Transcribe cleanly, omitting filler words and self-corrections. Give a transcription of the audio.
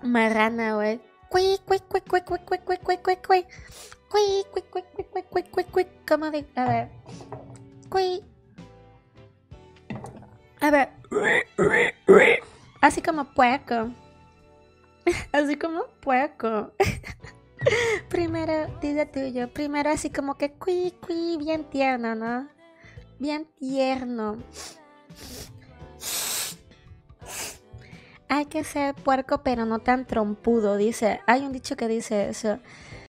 Marrana, güey. Cui, cui, cui, cui, cui, cui, cui, cui, cui, cui. Cui, cui, cui, cui, cui, cui, cui, cui. ¿Cómo de? A ver. Cui. A ver. Así como puerco. Así como puerco. Primero, dice tuyo. Primero así como que cui, cui, bien tierno, ¿no? Bien tierno. Hay que ser puerco, pero no tan trompudo, dice. Hay un dicho que dice eso.